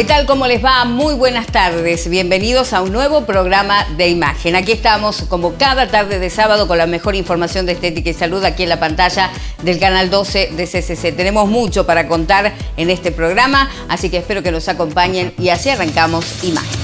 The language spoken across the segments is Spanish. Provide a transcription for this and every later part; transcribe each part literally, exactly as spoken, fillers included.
tal? ¿Cómo les va? Muy buenas tardes. Bienvenidos a un nuevo programa de imagen. Aquí estamos como cada tarde de sábado con la mejor información de estética y salud aquí en la pantalla del canal doce de C C C. Tenemos mucho para contar en este programa, así que espero que nos acompañen y así arrancamos imagen.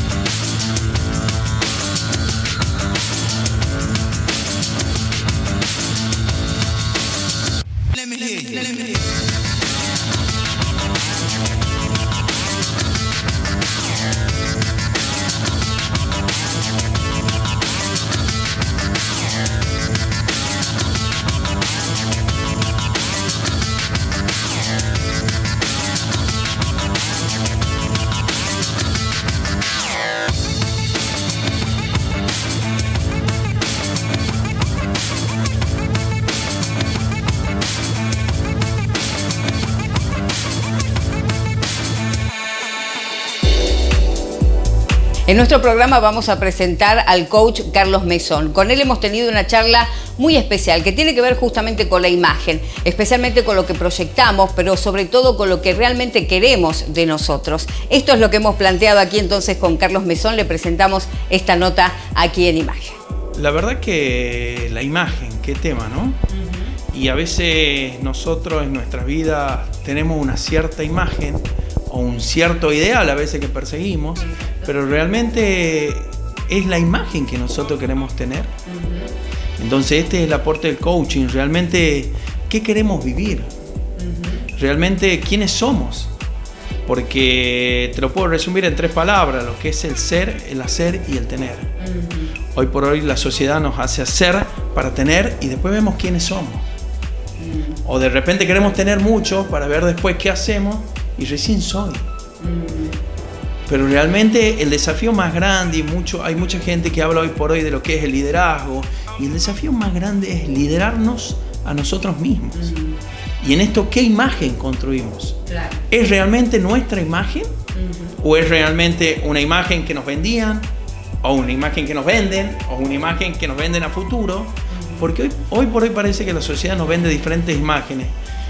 En nuestro programa vamos a presentar al coach Carlos Mesón. Con él hemos tenido una charla muy especial que tiene que ver justamente con la imagen, especialmente con lo que proyectamos, pero sobre todo con lo que realmente queremos de nosotros. Esto es lo que hemos planteado aquí entonces con Carlos Mesón. Le presentamos esta nota aquí en imagen. La verdad que la imagen, qué tema, ¿no? Uh-huh. Y a veces nosotros en nuestra vida tenemos una cierta imagen o un cierto ideal a veces que perseguimos, pero realmente es la imagen que nosotros queremos tener. Uh-huh. Entonces este es el aporte del coaching, realmente qué queremos vivir, uh-huh. realmente quiénes somos, porque te lo puedo resumir en tres palabras, lo que es el ser, el hacer y el tener. Uh-huh. Hoy por hoy la sociedad nos hace hacer para tener y después vemos quiénes somos. Uh-huh. O de repente queremos tener mucho para ver después qué hacemos y recién soy. Mm. Pero realmente el desafío más grande, y mucho, hay mucha gente que habla hoy por hoy de lo que es el liderazgo, y el desafío más grande es liderarnos a nosotros mismos. Mm. Y en esto, ¿qué imagen construimos? Claro. ¿Es realmente nuestra imagen? Mm-hmm. ¿O es realmente una imagen que nos vendían? ¿O una imagen que nos venden? ¿O una imagen que nos venden a futuro? Mm. Porque hoy, hoy por hoy parece que la sociedad nos vende diferentes imágenes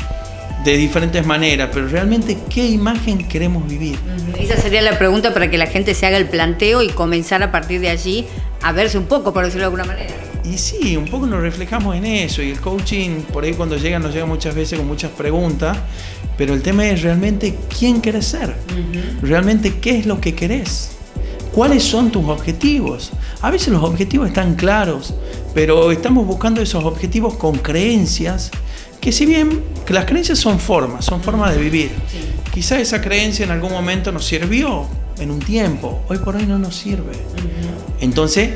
de diferentes maneras, pero realmente ¿qué imagen queremos vivir? Esa sería la pregunta para que la gente se haga el planteo y comenzar a partir de allí a verse un poco, por decirlo de alguna manera. Y sí, un poco nos reflejamos en eso, y el coaching por ahí cuando llega nos llega muchas veces con muchas preguntas, pero el tema es realmente quién querés ser, uh-huh. realmente qué es lo que querés, cuáles son tus objetivos. A veces los objetivos están claros, pero estamos buscando esos objetivos con creencias que si bien que las creencias son formas, son formas de vivir. Sí. Quizá esa creencia en algún momento nos sirvió en un tiempo, hoy por hoy no nos sirve. Uh-huh. Entonces,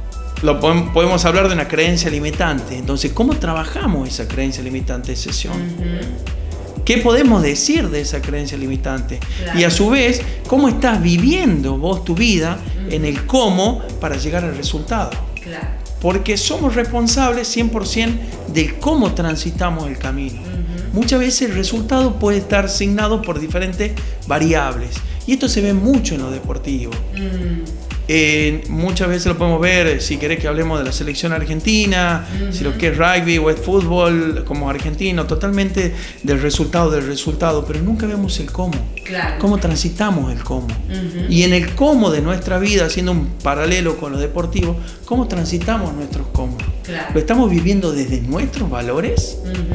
lo podemos hablar de una creencia limitante. Entonces, ¿cómo trabajamos esa creencia limitante de sesión? Uh-huh. ¿Qué podemos decir de esa creencia limitante? Claro. Y a su vez, ¿cómo estás viviendo vos tu vida uh-huh. en el cómo para llegar al resultado? Claro. Porque somos responsables cien por ciento de cómo transitamos el camino. Uh-huh. Muchas veces el resultado puede estar asignado por diferentes variables. Y esto se ve mucho en lo deportivo. Uh-huh. Eh, muchas veces lo podemos ver, si querés que hablemos de la selección argentina, uh-huh. si lo que es rugby o es fútbol como argentino, totalmente del resultado del resultado, pero nunca vemos el cómo. Claro. Cómo transitamos el cómo. Uh-huh. Y en el cómo de nuestra vida, haciendo un paralelo con lo deportivo, cómo transitamos nuestros cómo. Claro. ¿Lo estamos viviendo desde nuestros valores?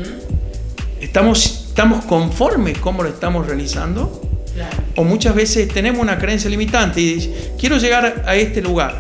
Uh-huh. ¿Estamos, estamos conformes cómo lo estamos realizando? Claro. O muchas veces tenemos una creencia limitante y dices, quiero llegar a este lugar,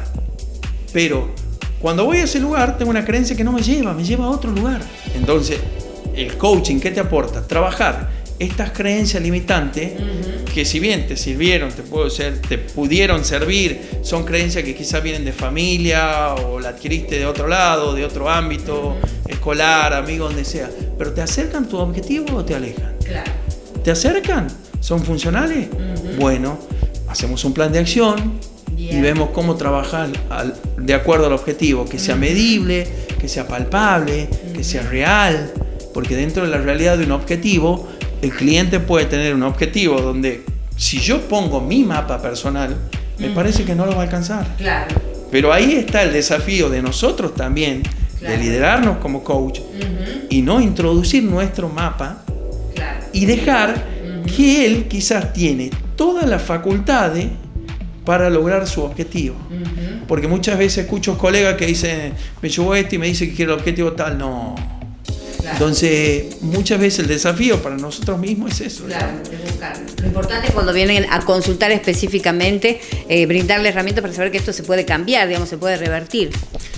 pero cuando voy a ese lugar tengo una creencia que no me lleva, me lleva a otro lugar. Entonces, el coaching, ¿qué te aporta? Trabajar estas creencias limitantes, uh-huh. que si bien te sirvieron, te, puedo ser, te pudieron servir, son creencias que quizás vienen de familia o la adquiriste de otro lado, de otro ámbito, uh-huh. escolar, amigo, donde sea, pero ¿te acercan tu objetivo o te alejan? Claro. ¿Te acercan? ¿Son funcionales? Uh-huh. Bueno, hacemos un plan de acción yeah. y vemos cómo trabajar al, de acuerdo al objetivo, que sea uh-huh. medible, que sea palpable, uh-huh. que sea real, porque dentro de la realidad de un objetivo, el cliente puede tener un objetivo donde si yo pongo mi mapa personal, me uh-huh. parece que no lo va a alcanzar. Claro. Pero ahí está el desafío de nosotros también, claro. de liderarnos como coach uh-huh. y no introducir nuestro mapa claro. y dejar uh-huh. que él quizás tiene todas las facultades para lograr su objetivo. Uh-huh. Porque muchas veces escucho colegas que dicen, me llevó este y me dice que quiere el objetivo tal. No. Claro. Entonces, muchas veces el desafío para nosotros mismos es eso. Claro, es buscar. Lo importante es cuando vienen a consultar específicamente, eh, brindarle herramientas para saber que esto se puede cambiar, digamos, se puede revertir.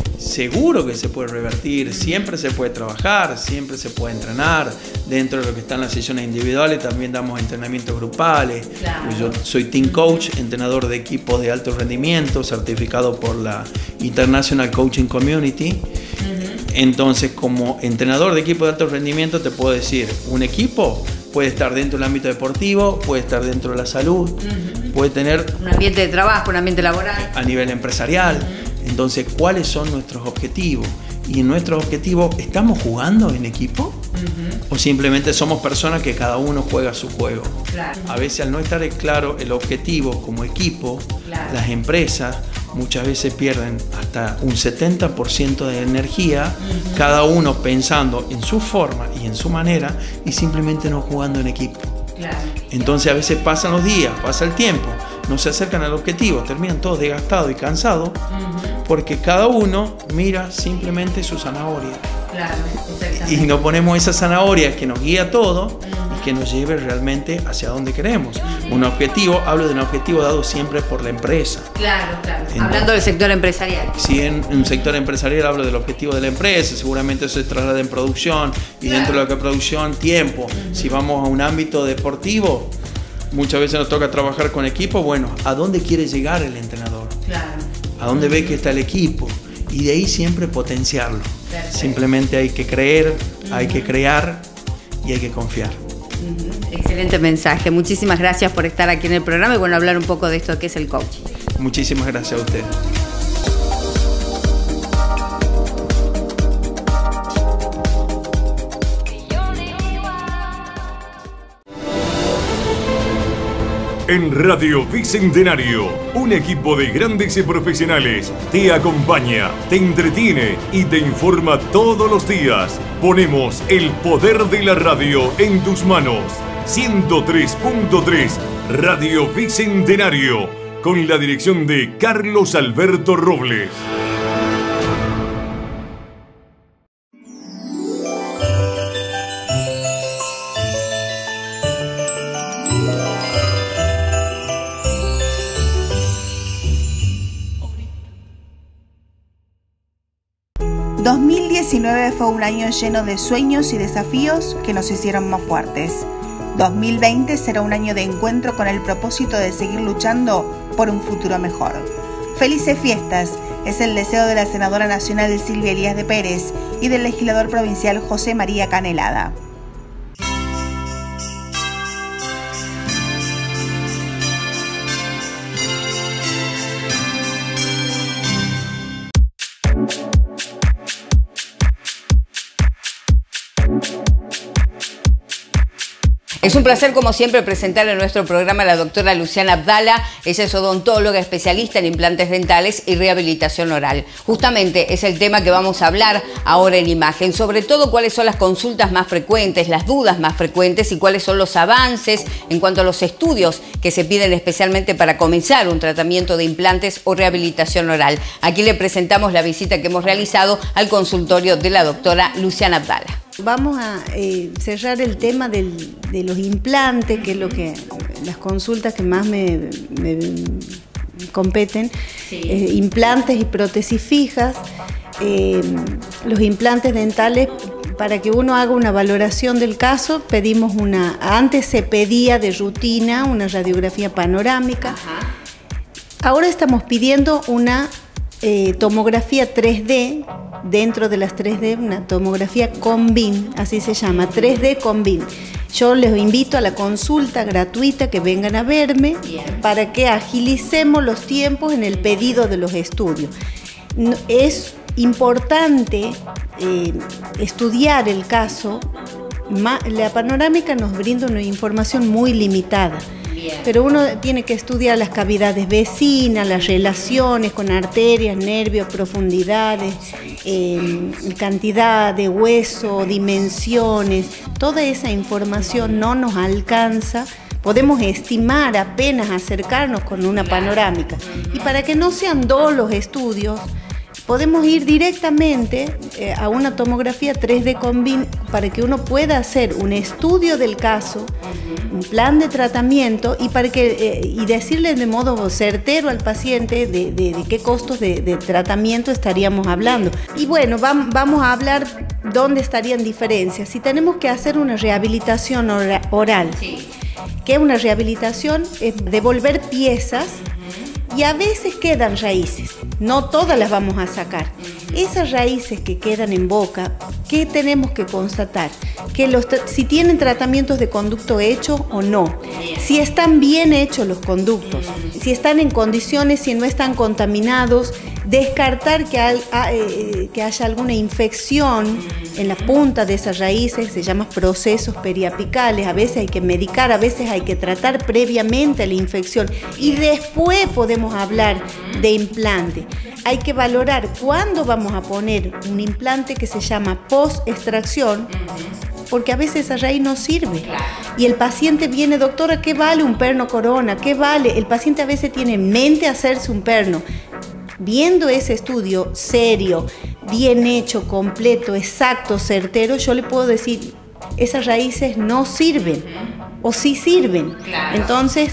Seguro que se puede revertir, siempre se puede trabajar, siempre se puede entrenar. Dentro de lo que están las sesiones individuales también damos entrenamientos grupales. Claro. Yo soy team coach, entrenador de equipos de alto rendimiento, certificado por la International Coaching Community. Uh-huh. Entonces, como entrenador de equipo de alto rendimiento te puedo decir, un equipo puede estar dentro del ámbito deportivo, puede estar dentro de la salud, uh-huh. puede tener un ambiente de trabajo, un ambiente laboral. A nivel empresarial. Uh-huh. Entonces, ¿cuáles son nuestros objetivos? Y en nuestros objetivos, ¿estamos jugando en equipo? Uh-huh. ¿O simplemente somos personas que cada uno juega su juego? Claro. A veces, al no estar claro el objetivo como equipo, claro. las empresas muchas veces pierden hasta un setenta por ciento de energía, uh-huh. cada uno pensando en su forma y en su manera y simplemente no jugando en equipo. Claro. Entonces, a veces pasan los días, pasa el tiempo, no se acercan al objetivo, terminan todos desgastados y cansados, uh-huh. porque cada uno mira simplemente su zanahoria. Claro, y nos ponemos esa zanahoria que nos guía todo, uh-huh. y que nos lleve realmente hacia donde queremos. Uh-huh. Un objetivo, hablo de un objetivo dado siempre por la empresa. Claro, claro. Entonces, hablando del sector empresarial. Si en un sector empresarial hablo del objetivo de la empresa, seguramente eso se traslada en producción, y claro. dentro de lo que es producción, tiempo. Uh-huh. Si vamos a un ámbito deportivo, muchas veces nos toca trabajar con equipo. Bueno, ¿a dónde quiere llegar el entrenador? Claro. ¿A dónde ve que está el equipo? Y de ahí siempre potenciarlo. Perfecto. Simplemente hay que creer, uh-huh. hay que crear y hay que confiar. Uh-huh. Excelente mensaje. Muchísimas gracias por estar aquí en el programa y bueno, hablar un poco de esto que es el coaching. Muchísimas gracias a usted. En Radio Bicentenario, un equipo de grandes y profesionales te acompaña, te entretiene y te informa todos los días. Ponemos el poder de la radio en tus manos. ciento tres punto tres Radio Bicentenario, con la dirección de Carlos Alberto Robles. dos mil diecinueve fue un año lleno de sueños y desafíos que nos hicieron más fuertes. dos mil veinte será un año de encuentro con el propósito de seguir luchando por un futuro mejor. Felices fiestas es el deseo de la senadora nacional Silvia Elías de Pérez y del legislador provincial José María Canelada. Es un placer, como siempre, presentar en nuestro programa a la doctora Luciana Abdala. Ella es odontóloga especialista en implantes dentales y rehabilitación oral. Justamente es el tema que vamos a hablar ahora en imagen, sobre todo cuáles son las consultas más frecuentes, las dudas más frecuentes y cuáles son los avances en cuanto a los estudios que se piden especialmente para comenzar un tratamiento de implantes o rehabilitación oral. Aquí le presentamos la visita que hemos realizado al consultorio de la doctora Luciana Abdala. Vamos a eh, cerrar el tema del, de los implantes, que es lo que las consultas que más me, me competen. Sí. Eh, implantes y prótesis fijas. Eh, los implantes dentales, para que uno haga una valoración del caso, pedimos una. Antes se pedía de rutina una radiografía panorámica. Ajá. Ahora estamos pidiendo una eh, tomografía tres D. Dentro de las tres D, una tomografía Combin, así se llama, tres D Combin. Yo les invito a la consulta gratuita, que vengan a verme. Bien. Para que agilicemos los tiempos en el pedido de los estudios. Es importante eh, estudiar el caso. La panorámica nos brinda una información muy limitada. Bien. Pero uno tiene que estudiar las cavidades vecinas, las relaciones con arterias, nervios, profundidades, eh, cantidad de hueso, dimensiones. Toda esa información no nos alcanza podemos estimar apenas acercarnos con una panorámica. Y para que no sean dos los estudios, podemos ir directamente eh, a una tomografía tres D Combin para que uno pueda hacer un estudio del caso, un plan de tratamiento y, para que, eh, y decirle de modo certero al paciente de, de, de qué costos de, de tratamiento estaríamos hablando. Y bueno, vam, vamos a hablar dónde estarían diferencias. Si tenemos que hacer una rehabilitación oral, que es una rehabilitación, es devolver piezas y a veces quedan raíces. No todas las vamos a sacar. Esas raíces que quedan en boca, ¿qué tenemos que constatar? Que los, si tienen tratamientos de conducto hecho o no. Si están bien hechos los conductos, si están en condiciones, si no están contaminados, descartar que, hay, que haya alguna infección en la punta de esas raíces, se llaman procesos periapicales. A veces hay que medicar, a veces hay que tratar previamente la infección y después podemos hablar de implante. Hay que valorar cuándo vamos a poner un implante que se llama post-extracción, porque a veces esa raíz no sirve. Y el paciente viene, doctora, ¿qué vale un perno corona? ¿Qué vale? El paciente a veces tiene en mente hacerse un perno. Viendo ese estudio serio, bien hecho, completo, exacto, certero, yo le puedo decir, esas raíces no sirven, o sí sirven. Entonces,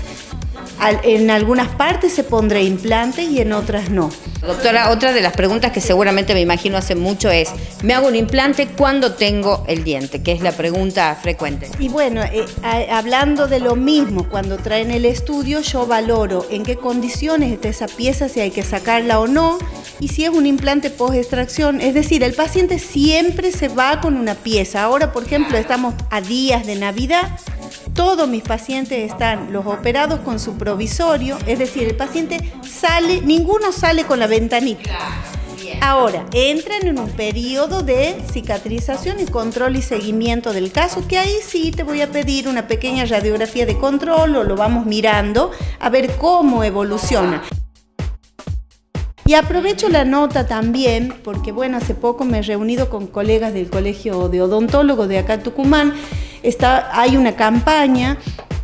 en algunas partes se pondrá implante y en otras no. Doctora, otra de las preguntas que seguramente me imagino hace mucho es, ¿me hago un implante cuando tengo el diente? Que es la pregunta frecuente. Y bueno, eh, a, hablando de lo mismo, cuando traen el estudio yo valoro en qué condiciones está esa pieza, si hay que sacarla o no, y si es un implante post-extracción, es decir, el paciente siempre se va con una pieza. Ahora, por ejemplo, estamos a días de Navidad. Todos mis pacientes están, los operados, con su provisorio, es decir, el paciente sale, ninguno sale con la ventanita. Ahora, entran en un periodo de cicatrización y control y seguimiento del caso, que ahí sí te voy a pedir una pequeña radiografía de control o lo vamos mirando a ver cómo evoluciona. Y aprovecho la nota también, porque bueno, hace poco me he reunido con colegas del Colegio de Odontólogos de acá Tucumán. Está, hay una campaña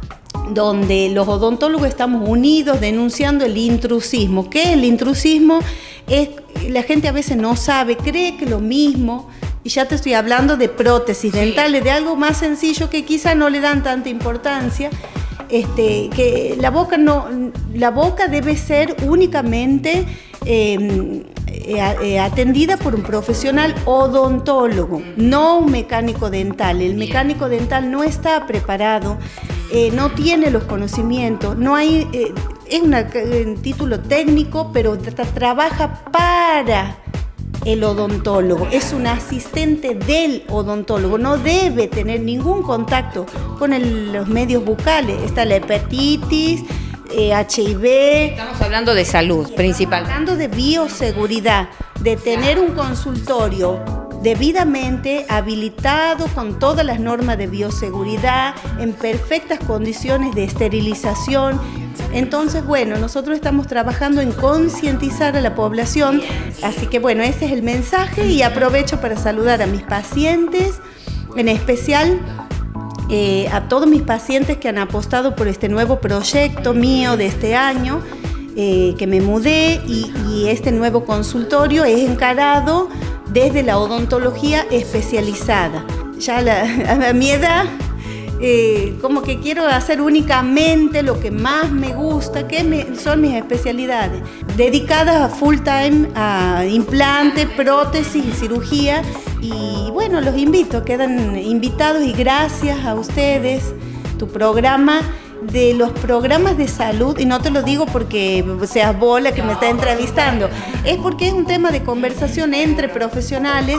donde los odontólogos estamos unidos denunciando el intrusismo. ¿Qué es el intrusismo? Es, la gente a veces no sabe, cree que lo mismo, y ya te estoy hablando de prótesis dentales, de algo más sencillo que quizá no le dan tanta importancia. Este, que la boca, no, la boca debe ser únicamente eh, eh, atendida por un profesional odontólogo, no un mecánico dental. El mecánico dental no está preparado, eh, no tiene los conocimientos, no hay, eh, es una, un título técnico, pero tra trabaja para el odontólogo, es un asistente del odontólogo, no debe tener ningún contacto con el, los medios bucales. Está la hepatitis, eh, H I V. Estamos hablando de salud principal. Hablando de bioseguridad, de tener un consultorio debidamente habilitado con todas las normas de bioseguridad, en perfectas condiciones de esterilización. Entonces, bueno, nosotros estamos trabajando en concientizar a la población, así que bueno, ese es el mensaje y aprovecho para saludar a mis pacientes, en especial eh, a todos mis pacientes que han apostado por este nuevo proyecto mío de este año, eh, que me mudé y, y este nuevo consultorio es encarado desde la odontología especializada. Ya la, a mi edad, eh, como que quiero hacer únicamente lo que más me gusta, que me, son mis especialidades, dedicadas a full time a implante, prótesis y cirugía. Y bueno, los invito, quedan invitados y gracias a ustedes, tu programa, de los programas de salud, y no te lo digo porque seas bola que me está entrevistando, es porque es un tema de conversación entre profesionales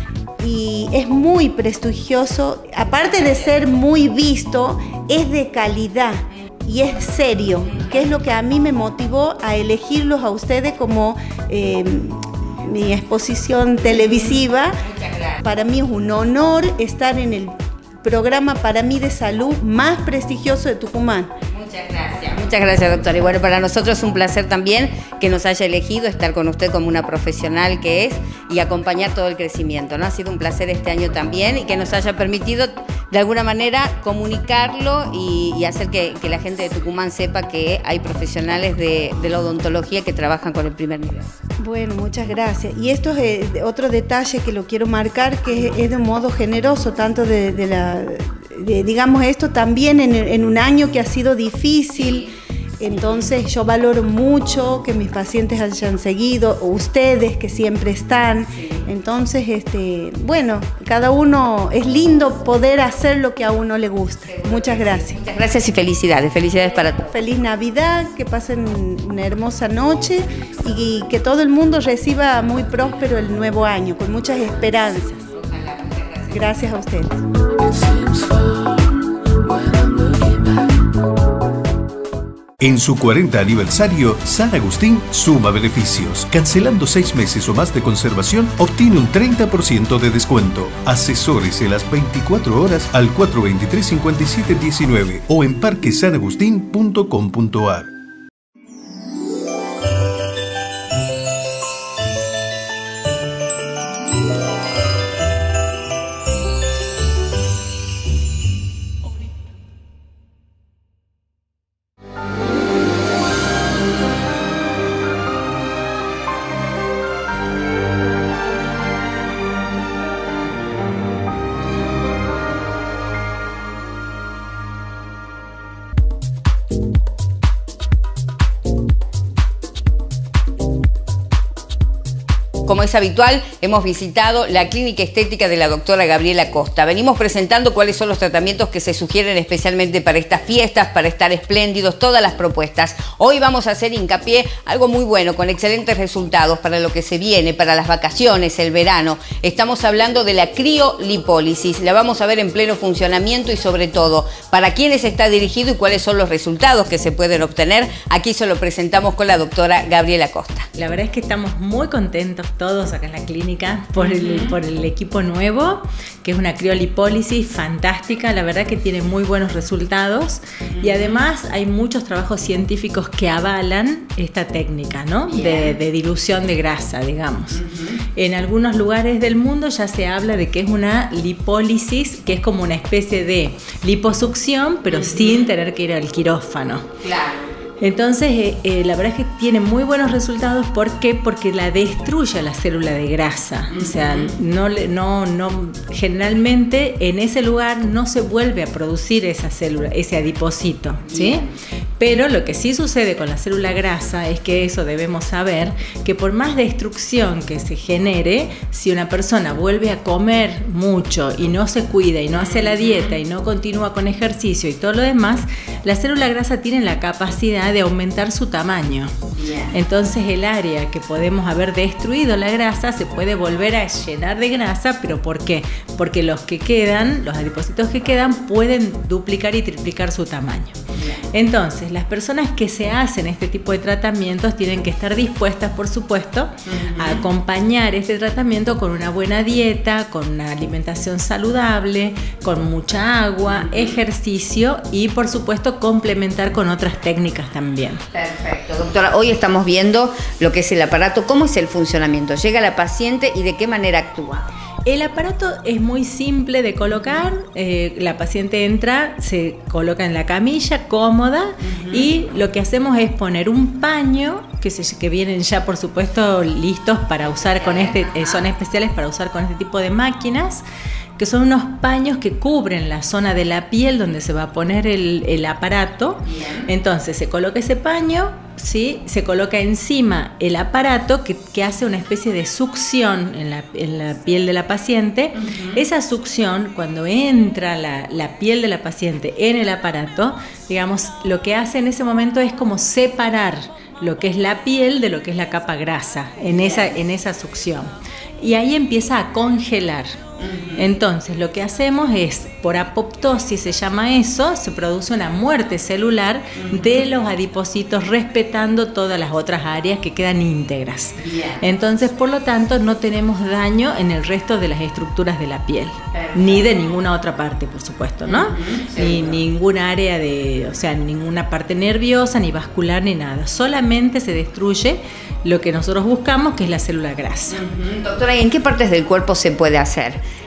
y es muy prestigioso, aparte de ser muy visto, es de calidad y es serio, que es lo que a mí me motivó a elegirlos a ustedes como eh, mi exposición televisiva. Para mí es un honor estar en el programa, para mí, de salud más prestigioso de Tucumán. Muchas gracias. Muchas gracias, doctora. Y bueno, para nosotros es un placer también que nos haya elegido estar con usted como una profesional que es y acompañar todo el crecimiento, ¿no? Ha sido un placer este año también y que nos haya permitido de alguna manera comunicarlo y, y hacer que, que la gente de Tucumán sepa que hay profesionales de, de la odontología que trabajan con el primer nivel. Bueno, muchas gracias. Y esto es eh, otro detalle que lo quiero marcar, que es, es de un modo generoso, tanto de, de la, de, digamos esto también en, en un año que ha sido difícil. Entonces yo valoro mucho que mis pacientes hayan seguido, ustedes que siempre están. Entonces, este, bueno, cada uno, es lindo poder hacer lo que a uno le gusta. Muchas gracias. Muchas gracias y felicidades, felicidades para todos. Feliz Navidad, que pasen una hermosa noche y que todo el mundo reciba muy próspero el nuevo año, con muchas esperanzas. Gracias a ustedes. En su cuarenta aniversario, San Agustín suma beneficios. Cancelando seis meses o más de conservación, obtiene un treinta por ciento de descuento. Asesórese las veinticuatro horas al cuatro dos tres, cinco siete uno nueve o en parque san agustín punto com punto a r. Como es habitual, hemos visitado la clínica estética de la doctora Gabriela Costa. Venimos presentando cuáles son los tratamientos que se sugieren especialmente para estas fiestas, para estar espléndidos, todas las propuestas. Hoy vamos a hacer hincapié, algo muy bueno, con excelentes resultados para lo que se viene, para las vacaciones, el verano. Estamos hablando de la criolipólisis. La vamos a ver en pleno funcionamiento y sobre todo, para quiénes está dirigido y cuáles son los resultados que se pueden obtener. Aquí se lo presentamos con la doctora Gabriela Costa. La verdad es que estamos muy contentos todos acá en la clínica por el, por el equipo nuevo, que es una criolipólisis fantástica. La verdad que tiene muy buenos resultados y además hay muchos trabajos científicos que avalan esta técnica, ¿no? de, de dilución de grasa, digamos. En algunos lugares del mundo ya se habla de que es una lipólisis, que es como una especie de liposucción, pero sin tener que ir al quirófano. Claro. Entonces, eh, eh, la verdad es que tiene muy buenos resultados. ¿Por qué? Porque la destruye la célula de grasa. Uh-huh. O sea, no, no, no, generalmente en ese lugar no se vuelve a producir esa célula, ese adipocito, ¿sí? Yeah. Pero lo que sí sucede con la célula grasa es que eso debemos saber, que por más destrucción que se genere, si una persona vuelve a comer mucho y no se cuida y no hace la dieta y no continúa con ejercicio y todo lo demás, la célula grasa tiene la capacidad de aumentar su tamaño. Yeah. Entonces el área que podemos haber destruido la grasa se puede volver a llenar de grasa. ¿Pero por qué? Porque los que quedan, los adipocitos que quedan, pueden duplicar y triplicar su tamaño. Yeah. Entonces las personas que se hacen este tipo de tratamientos tienen que estar dispuestas, por supuesto, uh-huh. a acompañar este tratamiento con una buena dieta, con una alimentación saludable, con mucha agua, uh-huh. ejercicio y por supuesto complementar con otras técnicas también. Perfecto, doctora. Hoy estamos viendo lo que es el aparato. ¿Cómo es el funcionamiento? ¿Llega la paciente y de qué manera actúa? El aparato es muy simple de colocar. Eh, la paciente entra, se coloca en la camilla cómoda, uh-huh. y lo que hacemos es poner un paño que, se, que vienen ya por supuesto listos para usar con este, eh, son especiales para usar con este tipo de máquinas, que son unos paños que cubren la zona de la piel donde se va a poner el, el aparato. Bien. Entonces se coloca ese paño, ¿sí? Se coloca encima el aparato que, que hace una especie de succión en la, en la piel de la paciente. Uh-huh. Esa succión, cuando entra la, la piel de la paciente en el aparato, digamos, lo que hace en ese momento es como separar lo que es la piel de lo que es la capa grasa en esa, en esa succión. Y ahí empieza a congelar. Entonces lo que hacemos es, por apoptosis se llama eso, se produce una muerte celular de los adipocitos, respetando todas las otras áreas que quedan íntegras. Entonces, por lo tanto, no tenemos daño en el resto de las estructuras de la piel, ni de ninguna otra parte, por supuesto, ¿no? Ni ninguna área de, o sea, ninguna parte nerviosa, ni vascular, ni nada. Solamente se destruye lo que nosotros buscamos, que es la célula grasa. Uh-huh. Doctora, ¿y en qué partes del cuerpo se puede hacer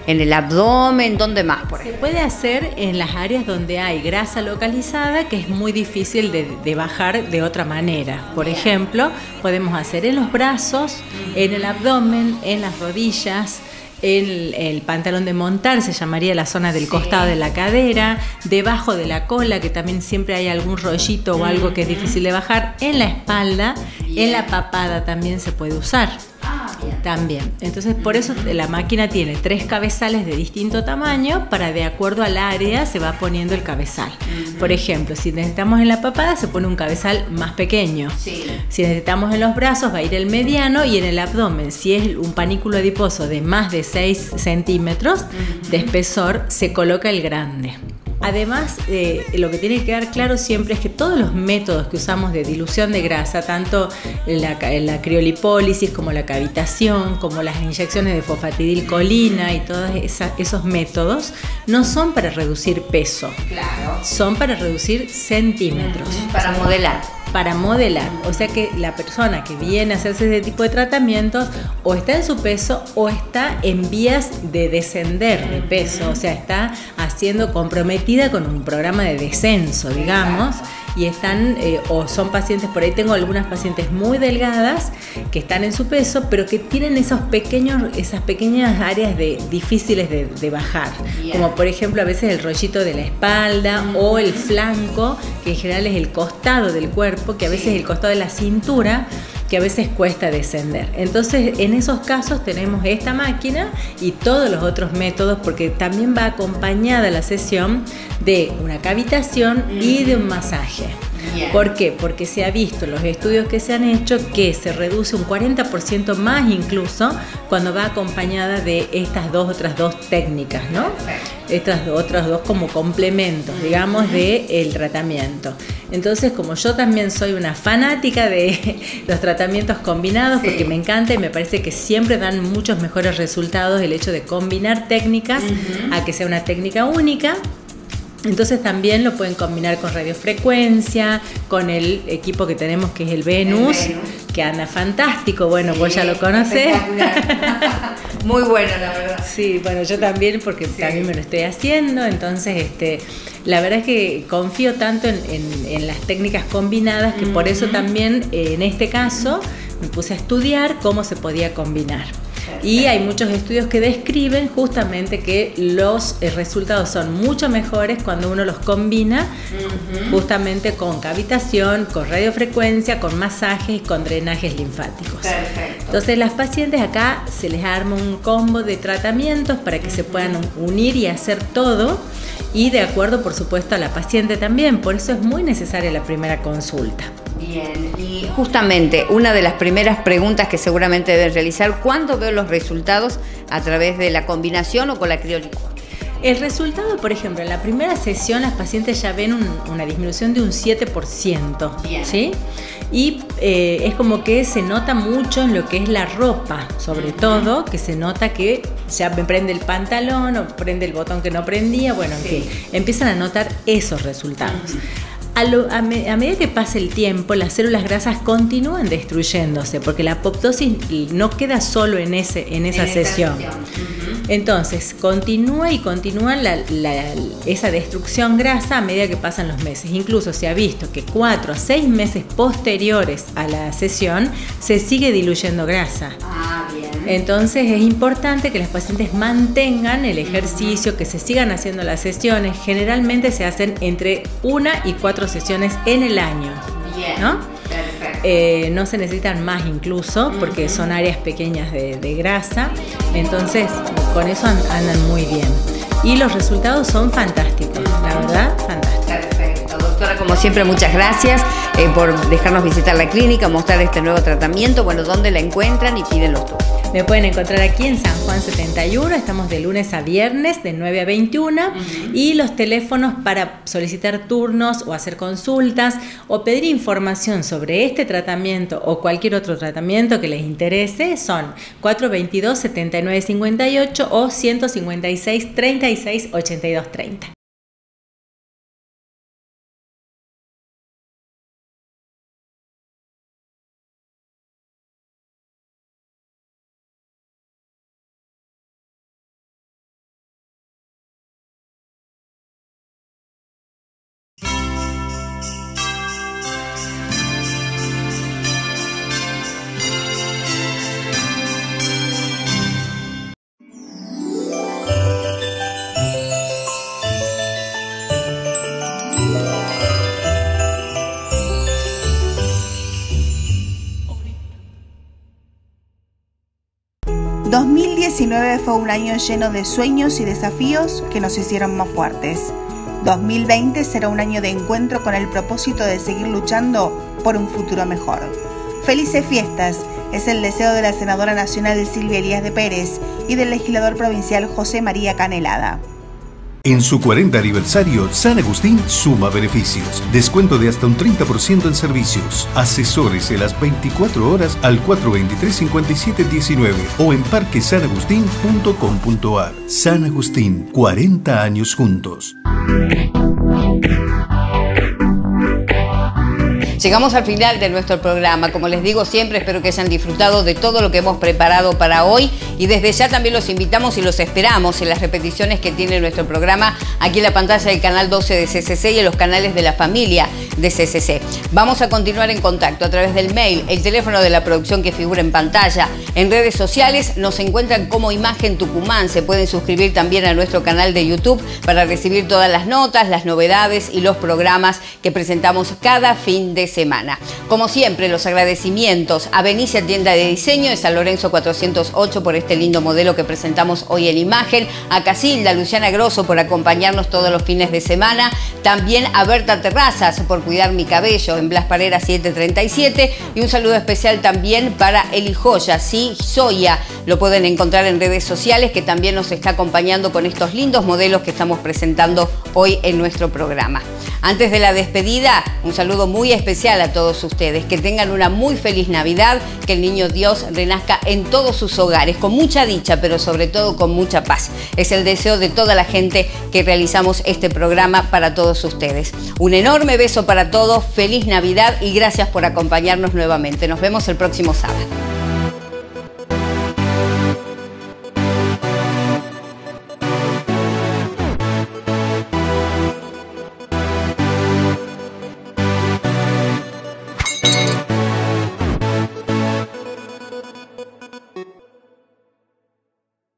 en el abdomen, ¿dónde más? Por Se ejemplo? puede hacer en las áreas donde hay grasa localizada, que es muy difícil de, de bajar de otra manera. Por ejemplo, podemos hacer en los brazos, en el abdomen, en las rodillas, el, el pantalón de montar, se llamaría la zona del costado de la cadera, debajo de la cola, que también siempre hay algún rollito o algo que es difícil de bajar, en la espalda, en la papada también se puede usar. También. Entonces, por eso la máquina tiene tres cabezales de distinto tamaño para, de acuerdo al área, se va poniendo el cabezal. Por ejemplo, si necesitamos en la papada, se pone un cabezal más pequeño. Sí. Si necesitamos en los brazos, va a ir el mediano, y en el abdomen, si es un panículo adiposo de más de seis centímetros de espesor, se coloca el grande. Además, eh, lo que tiene que quedar claro siempre es que todos los métodos que usamos de dilución de grasa, tanto la, la criolipólisis como la cavitación, como las inyecciones de fosfatidilcolina y todos esa, esos métodos, no son para reducir peso, Claro. son para reducir centímetros. Para modelar. Para modelar, o sea que la persona que viene a hacerse ese tipo de tratamientos o está en su peso o está en vías de descender de peso, o sea, está haciendo comprometida con un programa de descenso, digamos, y están, eh, o son pacientes, por ahí tengo algunas pacientes muy delgadas que están en su peso, pero que tienen esos pequeños, esas pequeñas áreas de, difíciles de, de bajar, Bien. como por ejemplo a veces el rollito de la espalda o el flanco, que en general es el costado del cuerpo, que a veces es el costado de la cintura, que a veces cuesta descender. Entonces, en esos casos tenemos esta máquina y todos los otros métodos, porque también va acompañada la sesión de una cavitación y de un masaje. Bien. ¿Por qué? Porque se ha visto en los estudios que se han hecho que se reduce un cuarenta por ciento más incluso cuando va acompañada de estas dos otras dos técnicas, ¿no? Estas otras dos como complementos, digamos, del tratamiento. Entonces, como yo también soy una fanática de los tratamientos combinados, Sí. porque me encanta y me parece que siempre dan muchos mejores resultados el hecho de combinar técnicas a que sea una técnica única. Entonces también lo pueden combinar con radiofrecuencia, con el equipo que tenemos que es el Venus, El Venus. que anda fantástico. Bueno, Sí, vos ya lo conocés. espectacular. Muy bueno, la verdad. Sí, bueno, yo también, porque Sí. también me lo estoy haciendo, entonces este, la verdad es que confío tanto en, en- en las técnicas combinadas que por eso también eh, en este caso me puse a estudiar cómo se podía combinar. Y hay muchos estudios que describen justamente que los eh, resultados son mucho mejores cuando uno los combina justamente con cavitación, con radiofrecuencia, con masajes y con drenajes linfáticos. Perfecto. Entonces las pacientes acá se les arma un combo de tratamientos para que se puedan unir y hacer todo, y de acuerdo por supuesto a la paciente también, por eso es muy necesaria la primera consulta. Bien, y justamente una de las primeras preguntas que seguramente deben realizar, ¿cuándo veo los resultados a través de la combinación o con la criolipólisis? El resultado, por ejemplo, en la primera sesión las pacientes ya ven un- una disminución de un siete por ciento, Bien. ¿sí? Y eh, es como que se nota mucho en lo que es la ropa, sobre todo, que se nota que ya me prende el pantalón o prende el botón que no prendía, bueno, en Sí. fin, empiezan a notar esos resultados. A, lo- a me- a medida que pasa el tiempo, las células grasas continúan destruyéndose, porque la apoptosis no queda solo en, ese, en esa En esa sesión. sesión. Entonces, continúa y continúa la- la- esa destrucción grasa a medida que pasan los meses. Incluso se ha visto que cuatro a seis meses posteriores a la sesión se sigue diluyendo grasa. Ah, bien. Entonces es importante que las pacientes mantengan el ejercicio, que se sigan haciendo las sesiones. Generalmente se hacen entre una y cuatro sesiones en el año, Bien. ¿no? Perfecto. Eh, no se necesitan más incluso porque son áreas pequeñas de, de grasa, entonces con eso an- andan muy bien y los resultados son fantásticos, la verdad, fantásticos. Perfecto. Doctora, como siempre, muchas gracias eh, por dejarnos visitar la clínica, mostrar este nuevo tratamiento. Bueno, ¿dónde la encuentran y piden los turnos? Me pueden encontrar aquí en San Juan setenta y uno, estamos de lunes a viernes de nueve a veintiuna y los teléfonos para solicitar turnos o hacer consultas o pedir información sobre este tratamiento o cualquier otro tratamiento que les interese son cuatro dos dos, siete nueve cinco ocho o ciento cincuenta y seis, treinta y seis, ochenta y dos, treinta. dos mil diecinueve fue un año lleno de sueños y desafíos que nos hicieron más fuertes. dos mil veinte será un año de encuentro con el propósito de seguir luchando por un futuro mejor. Felices fiestas, es el deseo de la senadora nacional Silvia Elías de Pérez y del legislador provincial José María Canelada. En su cuarenta aniversario, San Agustín suma beneficios. Descuento de hasta un treinta por ciento en servicios. Asesórese las veinticuatro horas al cuatro veintitrés cincuenta y siete diecinueve o en parque san agustín punto com punto ar. San Agustín, cuarenta años juntos. Llegamos al final de nuestro programa. Como les digo siempre, espero que hayan disfrutado de todo lo que hemos preparado para hoy y desde ya también los invitamos y los esperamos en las repeticiones que tiene nuestro programa aquí en la pantalla del canal doce de C C C y en los canales de la familia de C C C. Vamos a continuar en contacto a través del mail, el teléfono de la producción que figura en pantalla. En redes sociales nos encuentran como Imagen Tucumán. Se pueden suscribir también a nuestro canal de YouTube para recibir todas las notas, las novedades y los programas que presentamos cada fin de semana. Como siempre, los agradecimientos a Benicia Tienda de Diseño de San Lorenzo cuatrocientos ocho por este lindo modelo que presentamos hoy en imagen, a Casilda, Luciana Grosso por acompañarnos todos los fines de semana, también a Berta Terrazas por cuidar mi cabello en Blas Parera setecientos treinta y siete y un saludo especial también para Eli Joya, sí, Zoya, lo pueden encontrar en redes sociales, que también nos está acompañando con estos lindos modelos que estamos presentando hoy en nuestro programa. Antes de la despedida, un saludo muy especial a todos ustedes, que tengan una muy feliz Navidad, que el Niño Dios renazca en todos sus hogares, con mucha dicha, pero sobre todo con mucha paz. Es el deseo de toda la gente que realizamos este programa para todos ustedes. Un enorme beso para todos, feliz Navidad y gracias por acompañarnos nuevamente. Nos vemos el próximo sábado.